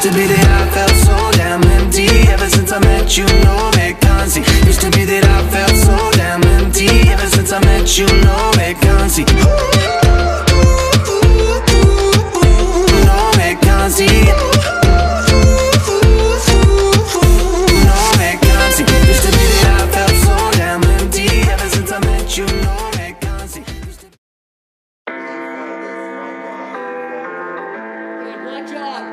Used to be that I felt so damn empty. Ever since I met you, no vacancy. Used to be that I felt so damn empty. Ever since I met you, no vacancy. No vacancy. No vacancy. Used to be that I felt so damn empty. Ever since I met you, no vacancy. Good job.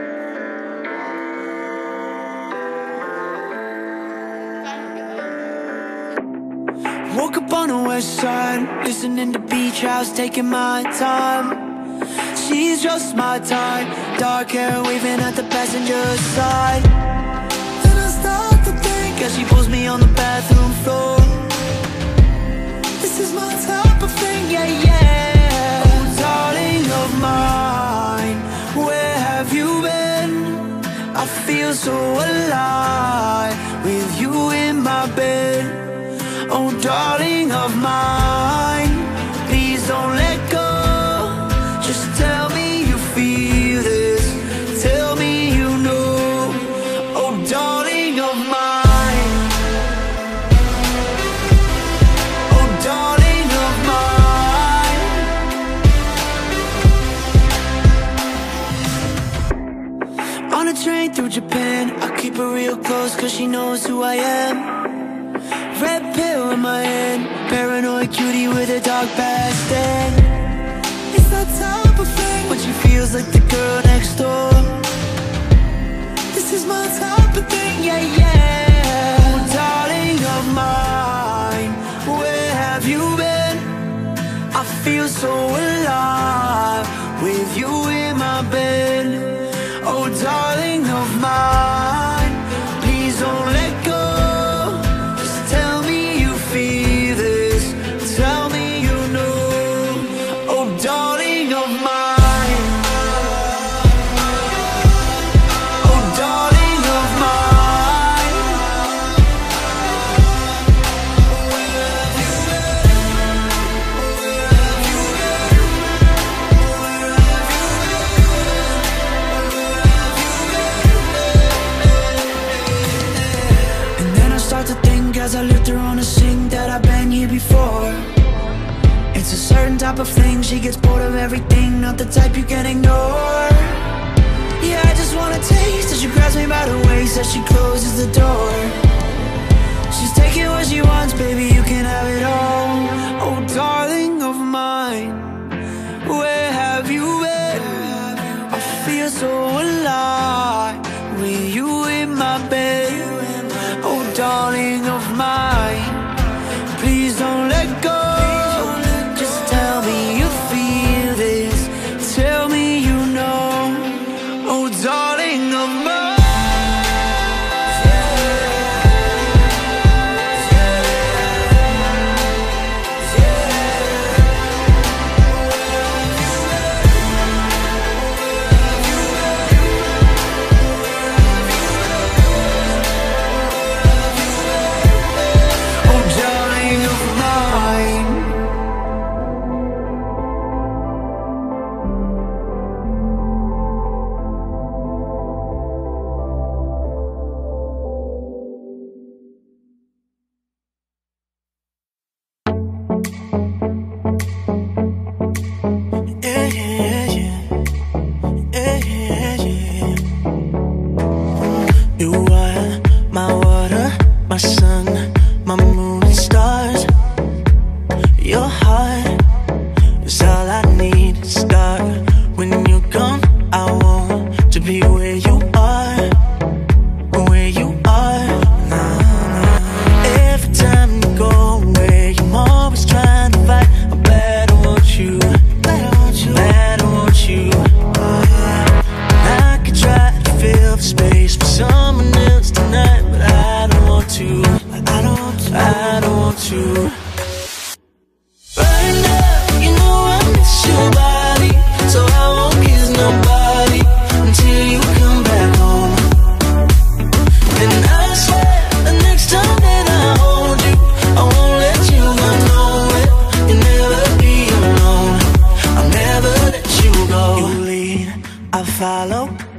Woke up on the west side, listening to beach house, taking my time. She's just my type, dark hair waving at the passenger side. Then I start to think as she pulls me on the bathroom floor. This is my type of thing, yeah, yeah. Oh, darling of mine, where have you been? I feel so alive with you in my bed. Oh, darling of mine, please don't let go. Just tell me you feel this, tell me you know. Oh, darling of mine, oh, darling of mine. On a train through Japan, I keep her real close cause she knows who I am. Red pill in my hand, paranoid cutie with a dark past. And it's that type of thing when she feels like the girl next door. This is my type of thing, yeah, yeah. Oh, darling of mine, where have you been? I feel so alive with you in my bed. Oh, darling of mine, please don't let go. As I lift her on a sing that I've been here before. It's a certain type of thing, she gets bored of everything, not the type you can ignore. Yeah, I just wanna taste as she grabs me by the waist as she closes the door. She's taking what she wants, baby, you can have it all. Oh, darling of mine, where have you been? I feel so alive with you in my bed. Oh, darling of mine, please don't let go. Just tell me you feel this, tell me you know. Oh, darling of mine.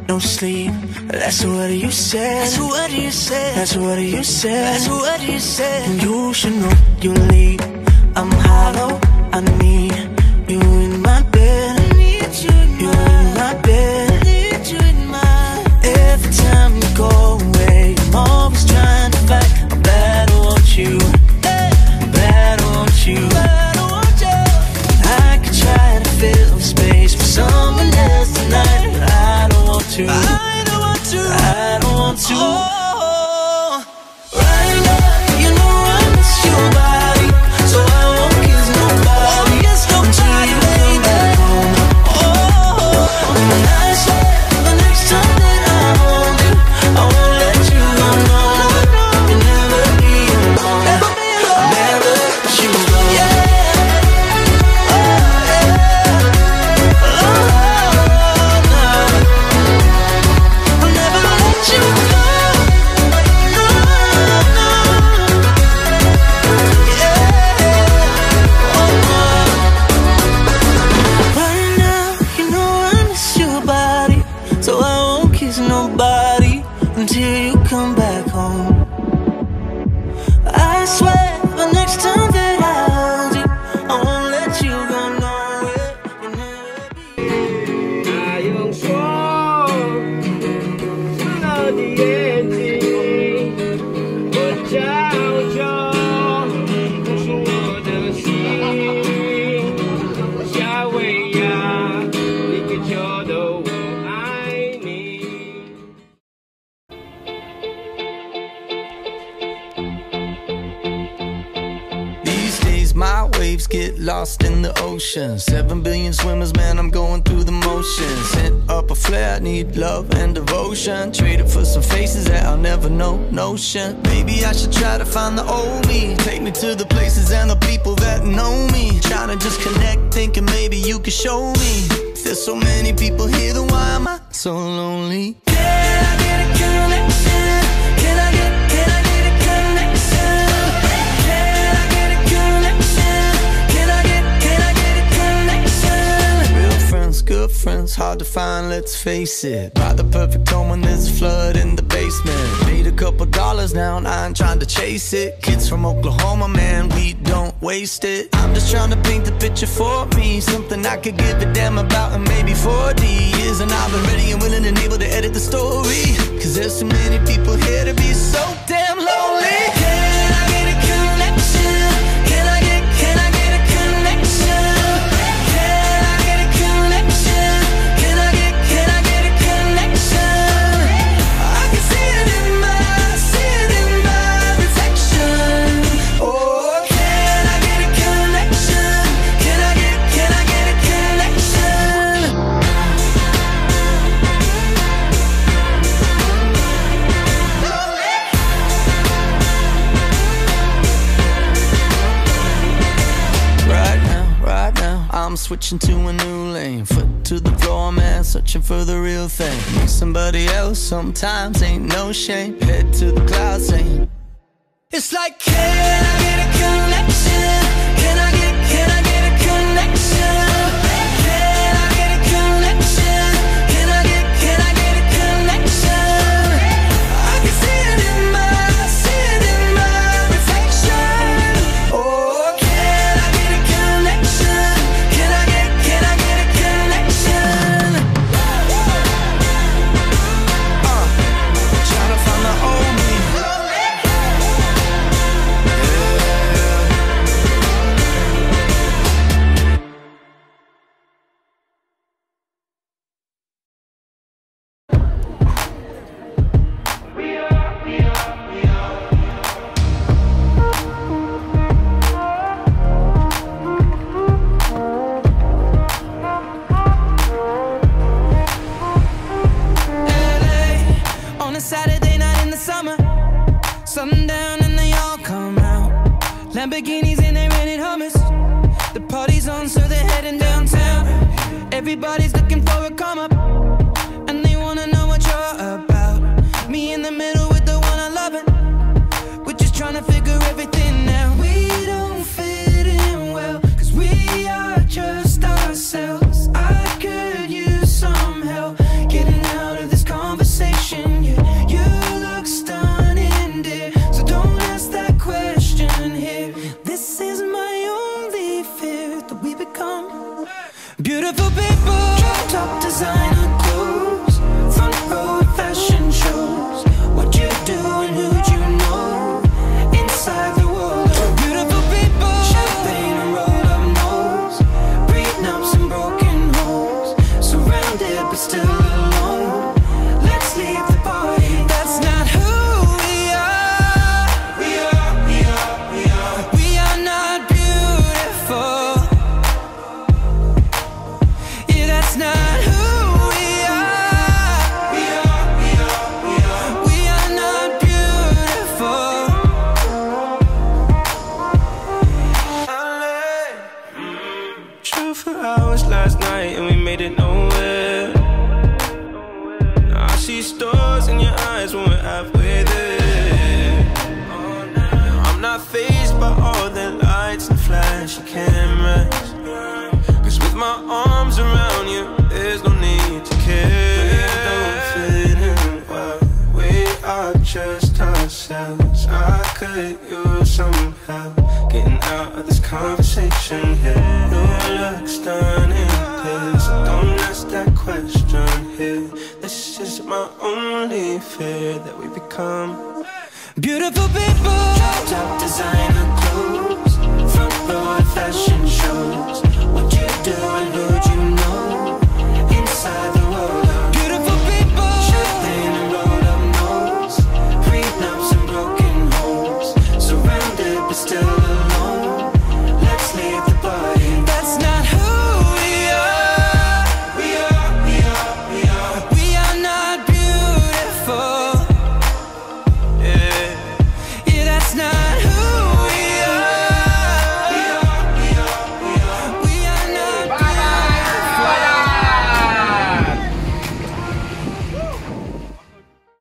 no sleep. That's what you said. That's what you said. That's what you said. That's what you said. And you should know you leave. I'm hollow. I need you in my bed. I need you in my bed. I need you in my. Every time you go away, I'm always trying to fight. I'm bad, I want you. I'm bad, I want you. I could try to fill space for someone else tonight, but I don't want to. I don't want to. I don't want to. Oh, right now, you know I miss your body, so I won't kiss nobody until you come back home. Oh, and I swear the next time that I hold you, I won't let you go. No, you'll never be alone. I'll never let you go. Nobody until you come back home. I swear the next time that I hold you, I won't let you go nowhere. You'll never be. 那用说湿了的眼睛，我照着告诉我的心，夏威夷，你可觉得我爱你。 My waves get lost in the ocean. 7 billion swimmers, man, I'm going through the motions. Hit up a flare, need love and devotion. Trade it for some faces that I'll never know, notion. Maybe I should try to find the old me. Take me to the places and the people that know me. Trying to just connect, thinking maybe you could show me. If there's so many people here, then why am I so lonely? Can I get a connection? Can I get a connection? Good friends, hard to find, let's face it. Buy the perfect home when there's a flood in the basement. Made a couple dollars now and I ain't trying to chase it. Kids from Oklahoma, man, we don't waste it. I'm just trying to paint the picture for me, something I could give a damn about in maybe 40 years. And I've been ready and willing and able to edit the story, cause there's too many people here to be so damn lonely. Can I get a connection? Can I get a connection? I'm switching to a new lane, foot to the floor, man, searching for the real thing. Need somebody else, sometimes ain't no shame. Head to the clouds, saying it's like, can I get a connection? Can I get a connection? Can I get a connection? Can I get a connection? I can see it in my reflection. Oh, can I get a connection? Can I get a connection? Trying to find the old me. Sundown and they all come out. Lamborghinis and they rented hummus. The party's on, so they're heading downtown. Everybody's looking for a come up, and they wanna know what you're about. Me in the middle with the one I love it. We're just trying to figure everything out. We don't fit in well, cause we are just ourselves. I could use some help getting out of this it, but still alone. Let's leave the party. That's not who we are. We are not beautiful. Yeah, that's not who we are. We are not beautiful. Drove for hours last night and we made it nowhere. Now I see stars in your eyes when we're halfway there. I'm not fazed by all the lights and flashy cameras, 'cause with my arms around you, there's no need to care. We don't fit in well, we are just ourselves. I could use some help getting out of this conversation here. You look stunning, please don't ask that question here. This is my only fear, that we become Beautiful people. Top designer clothes, front row at fashion shows. What you do and who